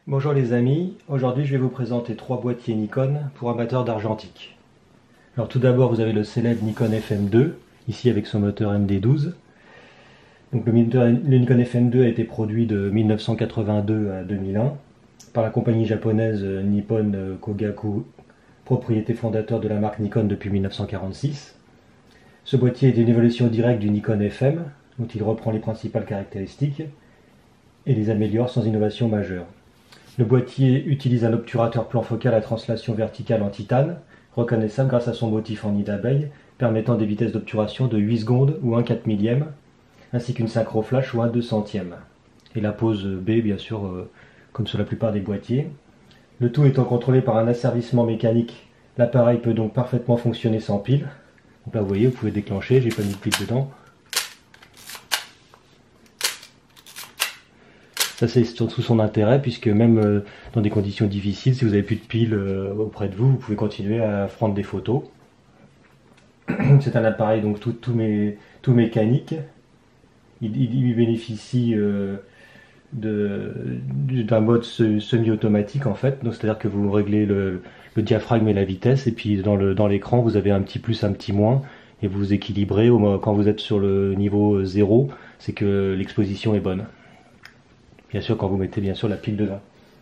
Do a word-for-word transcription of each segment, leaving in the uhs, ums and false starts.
Bonjour les amis, aujourd'hui je vais vous présenter trois boîtiers Nikon pour amateurs d'argentique. Alors tout d'abord vous avez le célèbre Nikon F M deux, ici avec son moteur M D douze. Donc le, moteur, le Nikon F M deux a été produit de mille neuf cent quatre-vingt-deux à deux mille un par la compagnie japonaise Nippon Kogaku, propriété fondateur de la marque Nikon depuis mille neuf cent quarante-six. Ce boîtier est une évolution directe du Nikon F M, dont il reprend les principales caractéristiques et les améliore sans innovation majeure. Le boîtier utilise un obturateur plan focal à translation verticale en titane, reconnaissable grâce à son motif en nid d'abeille, permettant des vitesses d'obturation de huit secondes ou un quatre millième, ainsi qu'une synchro flash ou un deux centième. Et la pose B, bien sûr, euh, comme sur la plupart des boîtiers. Le tout étant contrôlé par un asservissement mécanique, l'appareil peut donc parfaitement fonctionner sans pile. Donc là, vous voyez, vous pouvez déclencher, j'ai pas mis de pile dedans. Ça c'est sous son intérêt, puisque même euh, dans des conditions difficiles, si vous n'avez plus de piles euh, auprès de vous, vous pouvez continuer à prendre des photos. C'est un appareil donc tout, tout, mé, tout mécanique. Il, il, il bénéficie euh, d'un mode semi-automatique en fait, c'est-à-dire que vous réglez le, le diaphragme et la vitesse, et puis dans l'écran dans vous avez un petit plus, un petit moins, et vous vous équilibrez. Au, quand vous êtes sur le niveau zéro, c'est que l'exposition est bonne. Bien sûr, quand vous mettez bien sûr la pile dedans.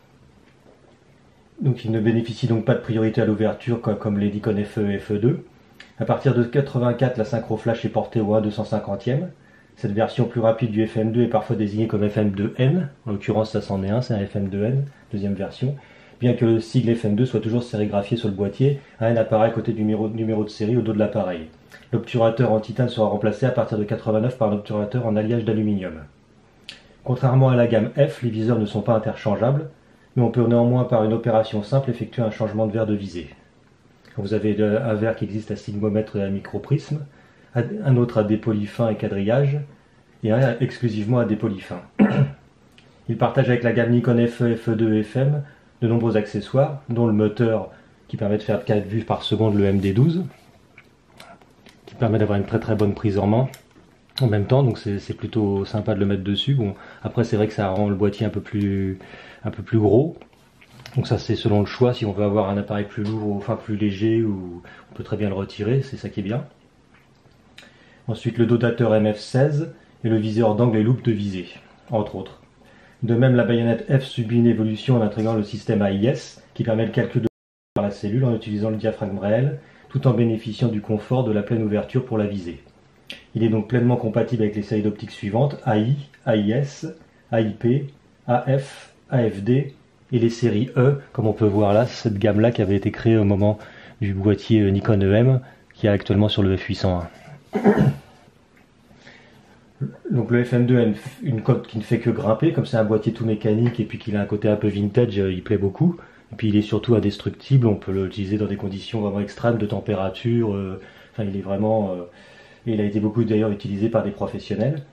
Donc il ne bénéficie donc pas de priorité à l'ouverture comme les Nikon F E et F E deux. À partir de quatre-vingt-quatre, la synchro flash est portée au un deux cent cinquantième. Cette version plus rapide du F M deux est parfois désignée comme F M deux N. En l'occurrence, ça c'en est un, c'est un F M deux N, deuxième version. Bien que le sigle F M deux soit toujours sérigraphié sur le boîtier, un N apparaît à côté du numéro, numéro de série au dos de l'appareil. L'obturateur en titane sera remplacé à partir de quatre-vingt-neuf par un obturateur en alliage d'aluminium. Contrairement à la gamme F, les viseurs ne sont pas interchangeables, mais on peut néanmoins par une opération simple effectuer un changement de verre de visée. Vous avez un verre qui existe à sigmomètre et à microprisme, un autre à dépoli fin et quadrillage, et un exclusivement à dépoli fin. Il partage avec la gamme Nikon F E, F E deux et F M de nombreux accessoires, dont le moteur qui permet de faire quatre vues par seconde, le M D douze, qui permet d'avoir une très très bonne prise en main en même temps, donc c'est plutôt sympa de le mettre dessus. Bon, après c'est vrai que ça rend le boîtier un peu plus, un peu plus gros, donc ça c'est selon le choix. Si on veut avoir un appareil plus lourd ou enfin plus léger, ou on peut très bien le retirer, c'est ça qui est bien. Ensuite le dotateur M F seize et le viseur d'angle et loupe de visée, entre autres. De même, la baïonnette F subit une évolution en intégrant le système A I S qui permet le calcul de par la cellule en utilisant le diaphragme réel, tout en bénéficiant du confort de la pleine ouverture pour la visée. Il est donc pleinement compatible avec les séries d'optiques suivantes: A I, A I S, A I P, A F, A F D et les séries E, comme on peut voir là, cette gamme-là qui avait été créée au moment du boîtier Nikon E M, qui est actuellement sur le F huit cent un. Donc le F M deux a une, une cote qui ne fait que grimper, comme c'est un boîtier tout mécanique et puis qu'il a un côté un peu vintage, il plaît beaucoup. Et puis il est surtout indestructible, on peut l'utiliser dans des conditions vraiment extrêmes de température, euh, enfin il est vraiment... Euh, et il a été beaucoup d'ailleurs utilisé par des professionnels.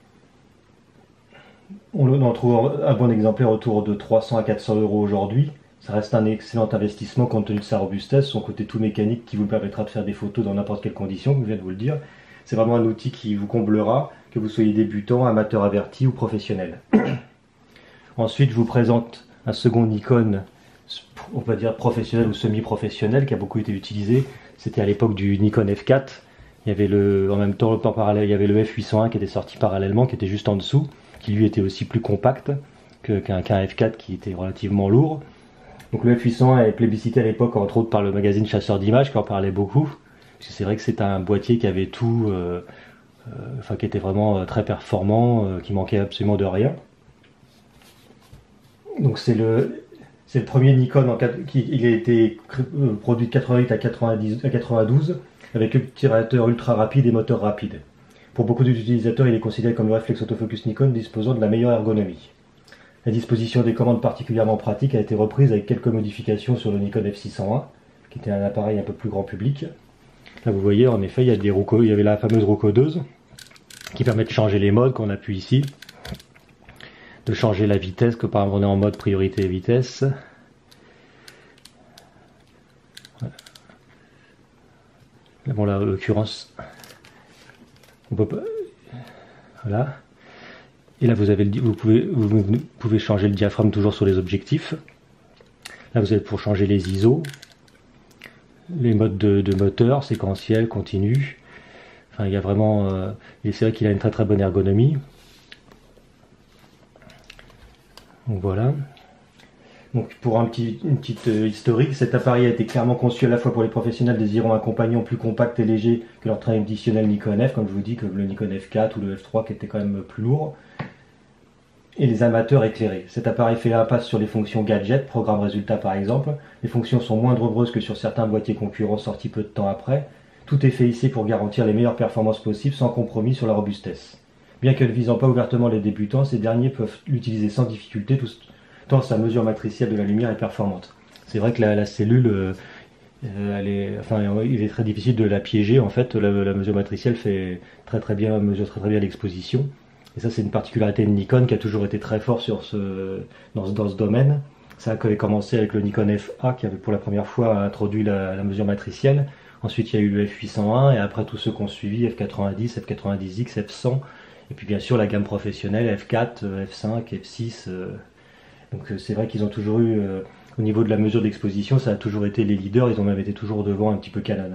On en trouve un bon exemplaire autour de trois cents à quatre cents euros aujourd'hui. Ça reste un excellent investissement compte tenu de sa robustesse, son côté tout mécanique qui vous permettra de faire des photos dans n'importe quelle condition, comme je viens de vous le dire. C'est vraiment un outil qui vous comblera, que vous soyez débutant, amateur averti ou professionnel. Ensuite, je vous présente un second Nikon, on va dire professionnel ou semi-professionnel, qui a beaucoup été utilisé. C'était à l'époque du Nikon F quatre. Il y avait le, en même temps, en parallèle, il y avait le F huit cent un qui était sorti parallèlement, qui était juste en dessous, qui lui était aussi plus compact qu'un qu'un F quatre qui était relativement lourd. Donc le F huit cent un est plébiscité à l'époque, entre autres par le magazine Chasseur d'images, qui en parlait beaucoup. Parce que c'est vrai que c'est un boîtier qui avait tout, euh, euh, enfin qui était vraiment euh, très performant, euh, qui manquait absolument de rien. Donc c'est le, c'est le premier Nikon en, qui il a été produit de quatre-vingt-huit à quatre-vingt-dix, à quatre-vingt-douze. Avec obturateur ultra rapide et moteur rapide. Pour beaucoup d'utilisateurs, il est considéré comme le réflexe autofocus Nikon disposant de la meilleure ergonomie. La disposition des commandes particulièrement pratique a été reprise avec quelques modifications sur le Nikon F six cent un, qui était un appareil un peu plus grand public. Là vous voyez, en effet, il y, a des rouco, il y avait la fameuse roucodeuse, qui permet de changer les modes qu'on appuie ici, de changer la vitesse, que par exemple on est en mode priorité vitesse. Bon là, en l'occurrence, on peut pas... Voilà. Et là, vous, avez le, vous, pouvez, vous pouvez changer le diaphragme toujours sur les objectifs. Là, vous êtes pour changer les I S O, les modes de, de moteur, séquentiel, continu. Enfin, il y a vraiment... Euh, et c'est vrai qu'il a une très très bonne ergonomie. Donc voilà. Donc pour un petit, une petite euh, historique, cet appareil a été clairement conçu à la fois pour les professionnels désirant un compagnon plus compact et léger que leur traditionnel Nikon F, comme je vous dis, comme le Nikon F quatre ou le F trois qui était quand même plus lourd, et les amateurs éclairés. Cet appareil fait l'impasse sur les fonctions gadget, programme résultat par exemple. Les fonctions sont moins nombreuses que sur certains boîtiers concurrents sortis peu de temps après. Tout est fait ici pour garantir les meilleures performances possibles sans compromis sur la robustesse. Bien que ne visant pas ouvertement les débutants, ces derniers peuvent l'utiliser sans difficulté, tout, tant sa mesure matricielle de la lumière est performante. C'est vrai que la, la cellule, euh, elle est, enfin, il est très difficile de la piéger. En fait, la, la mesure matricielle fait très très bien, mesure très très bien l'exposition. Et ça, c'est une particularité de Nikon qui a toujours été très fort sur ce, dans, ce, dans ce domaine. Ça avait commencé avec le Nikon F A qui avait pour la première fois introduit la, la mesure matricielle. Ensuite, il y a eu le F huit cent un et après tous ceux qui ont suivi, F quatre-vingt-dix, F quatre-vingt-dix X, F cent. Et puis bien sûr la gamme professionnelle, F quatre, F cinq, F six. Euh, donc c'est vrai qu'ils ont toujours eu, euh, au niveau de la mesure d'exposition, ça a toujours été les leaders, ils ont même été toujours devant un petit peu Canon.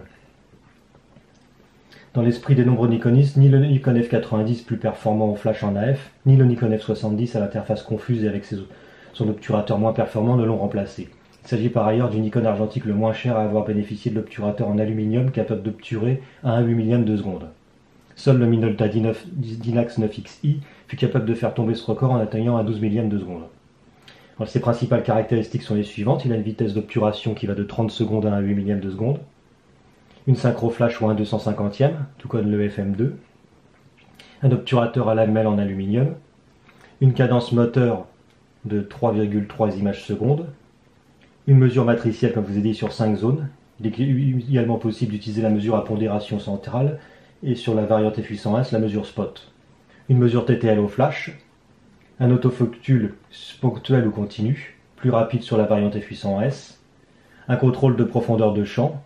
Dans l'esprit des nombreux Nikonistes, ni le Nikon F quatre-vingt-dix plus performant en flash en A F, ni le Nikon F soixante-dix à l'interface confuse et avec ses, son obturateur moins performant ne l'ont remplacé. Il s'agit par ailleurs du Nikon argentique le moins cher à avoir bénéficié de l'obturateur en aluminium capable d'obturer à un huit millième de seconde. Seul le Minolta Dynax neuf X I fut capable de faire tomber ce record en atteignant un douze millième de seconde. Alors, ses principales caractéristiques sont les suivantes. Il a une vitesse d'obturation qui va de trente secondes à un huit millième de seconde. Une synchro flash ou un deux cent cinquantième, tout comme le F M deux. Un obturateur à lamelle en aluminium. Une cadence moteur de trois virgule trois images secondes. Une mesure matricielle, comme je vous ai dit, sur cinq zones. Il est également possible d'utiliser la mesure à pondération centrale. Et sur la variante F huit cent un, la mesure spot. Une mesure T T L au flash, un autofocus ponctuel ou continu, plus rapide sur la variante F huit cent S, un contrôle de profondeur de champ,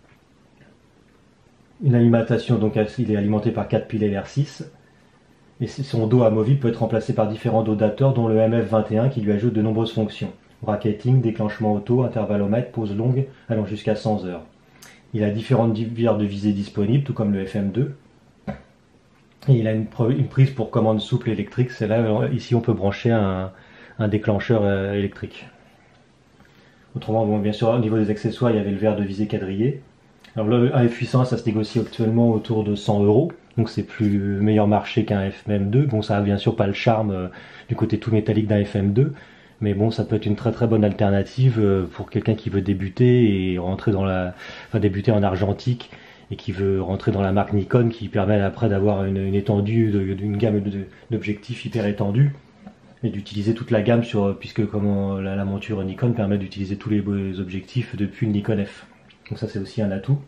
une alimentation, donc il est alimenté par quatre piles L R six, et son dos amovible peut être remplacé par différents dos dateurs, dont le M F vingt et un qui lui ajoute de nombreuses fonctions. Bracketing, déclenchement auto, intervallomètre, pause longue, allant jusqu'à cent heures. Il a différentes divers de visée disponibles, tout comme le F M deux. Et il a une, une prise pour commande souple électrique. C'est là, ici, on peut brancher un, un déclencheur euh, électrique. Autrement, bon, bien sûr, au niveau des accessoires, il y avait le verre de visée quadrillé. Alors le F huit cent, ça se négocie actuellement autour de cent euros. Donc c'est plus meilleur marché qu'un F M deux. Bon, ça a bien sûr pas le charme euh, du côté tout métallique d'un F M deux. Mais bon, ça peut être une très très bonne alternative pour quelqu'un qui veut débuter et rentrer dans la, enfin débuter en argentique et qui veut rentrer dans la marque Nikon, qui permet après d'avoir une, une étendue, d'une gamme d'objectifs hyper étendue et d'utiliser toute la gamme sur, puisque comme la, la monture Nikon permet d'utiliser tous les objectifs depuis le Nikon F. Donc ça c'est aussi un atout.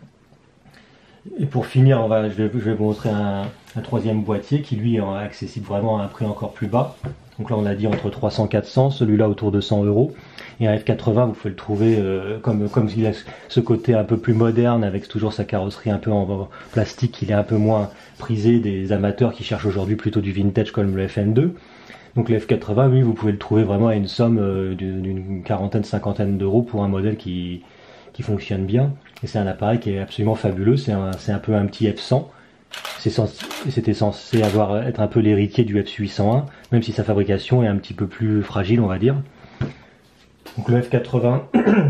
Et pour finir, on va, je, vais, je vais vous montrer un, un troisième boîtier qui lui est accessible vraiment à un prix encore plus bas. Donc là on a dit entre trois cents et quatre cents, celui-là autour de cent euros. Et un F quatre-vingts, vous pouvez le trouver euh, comme, comme il a ce côté un peu plus moderne, avec toujours sa carrosserie un peu en plastique, il est un peu moins prisé des amateurs qui cherchent aujourd'hui plutôt du vintage comme le F M deux. Donc le F quatre-vingts, lui, vous pouvez le trouver vraiment à une somme euh, d'une quarantaine, cinquantaine d'euros pour un modèle qui, qui fonctionne bien. Et c'est un appareil qui est absolument fabuleux, c'est un, c'est un peu un petit F cent. C'était censé avoir, être un peu l'héritier du F huit cent un, même si sa fabrication est un petit peu plus fragile, on va dire. Donc le F quatre-vingts,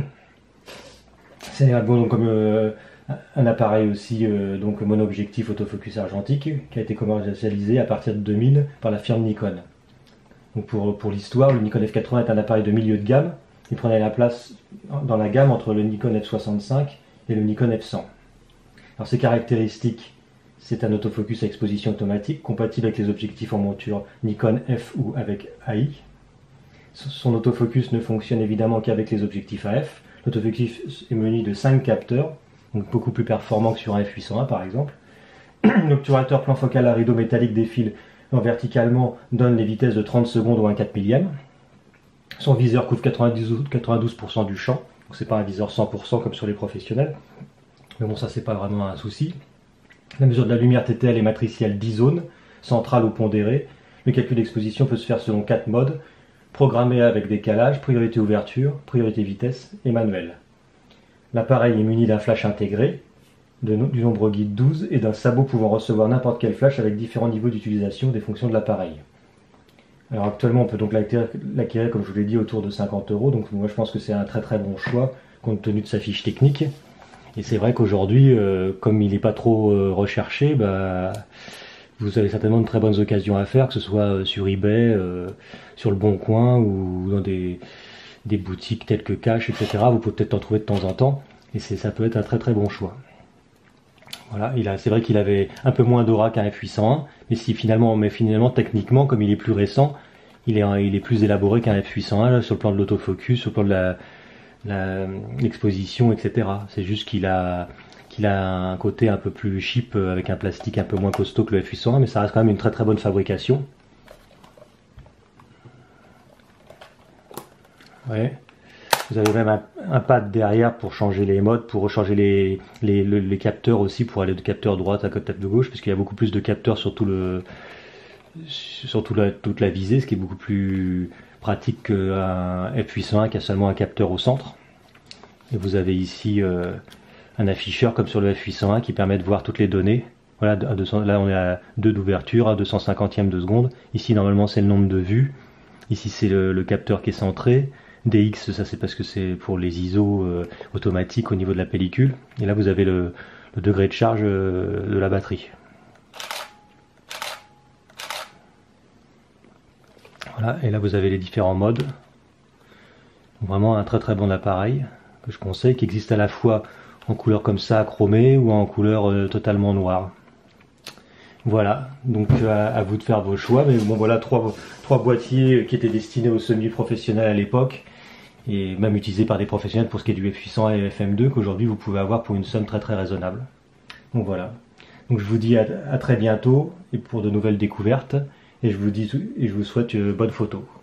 c'est bon, donc, comme euh, un appareil aussi euh, donc mono-objectif autofocus argentique qui a été commercialisé à partir de deux mille par la firme Nikon. Donc pour, pour l'histoire, le Nikon F quatre-vingts est un appareil de milieu de gamme. Il prenait la place dans la gamme entre le Nikon F soixante-cinq et le Nikon F cent. Alors ses caractéristiques: c'est un autofocus à exposition automatique, compatible avec les objectifs en monture Nikon F ou avec A I. Son autofocus ne fonctionne évidemment qu'avec les objectifs A F. L'autofocus est muni de cinq capteurs, donc beaucoup plus performant que sur un F huit cent un par exemple. L'obturateur plan focal à rideau métallique défile verticalement, donne les vitesses de trente secondes ou un quatre millième. Son viseur couvre quatre-vingt-douze pour cent du champ, donc c'est pas un viseur cent pour cent comme sur les professionnels. Mais bon, ça c'est pas vraiment un souci. La mesure de la lumière T T L est matricielle dix zones, centrale ou pondérée. Le calcul d'exposition peut se faire selon quatre modes: programmé avec décalage, priorité ouverture, priorité vitesse et manuel. L'appareil est muni d'un flash intégré, de, du nombre guide douze et d'un sabot pouvant recevoir n'importe quel flash avec différents niveaux d'utilisation des fonctions de l'appareil. Alors actuellement on peut donc l'acquérir, comme je vous l'ai dit, autour de cinquante euros, donc moi je pense que c'est un très très bon choix compte tenu de sa fiche technique. Et c'est vrai qu'aujourd'hui, euh, comme il n'est pas trop euh, recherché, bah, vous avez certainement de très bonnes occasions à faire, que ce soit sur eBay, euh, sur le Bon Coin ou dans des, des boutiques telles que Cash, et cetera. Vous pouvez peut-être en trouver de temps en temps, et ça peut être un très très bon choix. Voilà, c'est vrai qu'il avait un peu moins d'aura qu'un F huit cent un, mais si finalement, mais finalement techniquement, comme il est plus récent, il est, il est plus élaboré qu'un F huit cent un là, sur le plan de l'autofocus, sur le plan de la l'exposition, et cetera. C'est juste qu'il a, qu'il a un côté un peu plus cheap, avec un plastique un peu moins costaud que le F huit cent un, mais ça reste quand même une très très bonne fabrication. Ouais. Vous avez même un, un pad derrière pour changer les modes, pour changer les, les, les, les capteurs aussi, pour aller de capteur droite à capteur de gauche, parce qu'il y a beaucoup plus de capteurs sur, tout le, sur tout la, toute la visée, ce qui est beaucoup plus pratique qu'un F huit cent un qui a seulement un capteur au centre. Et vous avez ici euh, un afficheur comme sur le F huit cent un qui permet de voir toutes les données. Voilà, à deux cents, là on est à deux d'ouverture, à deux cent cinquantième de seconde. Ici normalement c'est le nombre de vues. Ici c'est le, le capteur qui est centré. D X, ça c'est parce que c'est pour les I S O euh, automatiques au niveau de la pellicule. Et là vous avez le, le degré de charge euh, de la batterie. Voilà, et là vous avez les différents modes. Vraiment un très très bon appareil que je conseille, qui existe à la fois en couleur comme ça, chromée, ou en couleur euh, totalement noire. Voilà, donc à, à vous de faire vos choix. Mais bon voilà, trois, trois boîtiers qui étaient destinés aux semi-professionnels à l'époque, et même utilisés par des professionnels pour ce qui est du F huit cent un et F M deux, qu'aujourd'hui vous pouvez avoir pour une somme très très raisonnable. Donc voilà. Donc je vous dis à, à très bientôt et pour de nouvelles découvertes, et je vous dis et je vous souhaite euh, bonne photo.